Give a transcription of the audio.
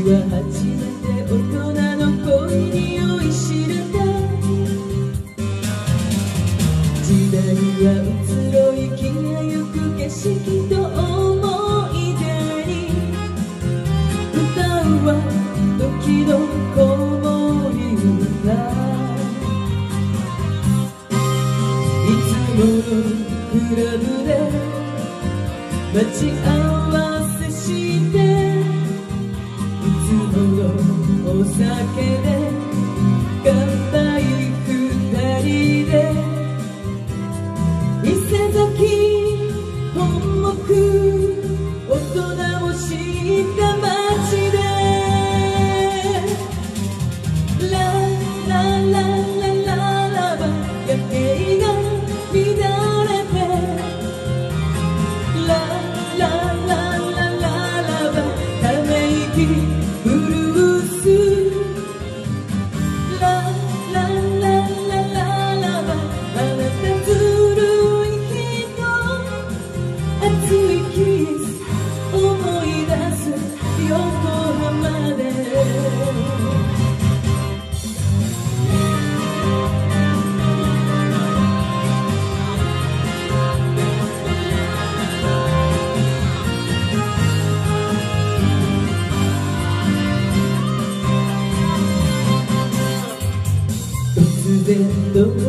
は初めて大人の恋に酔いしれた。時代は移ろい気がゆく景色と思い出に、歌うは時の子守歌。いつものクラブで待ち合わせして、いつものお酒で乾杯二人で、伊勢崎本木大人を知った街で、ララララララバ夜景が乱れて、ララララララバため息ブルース、ララララララバあなたずるい人、熱いキス思い出す横浜で。突然どこ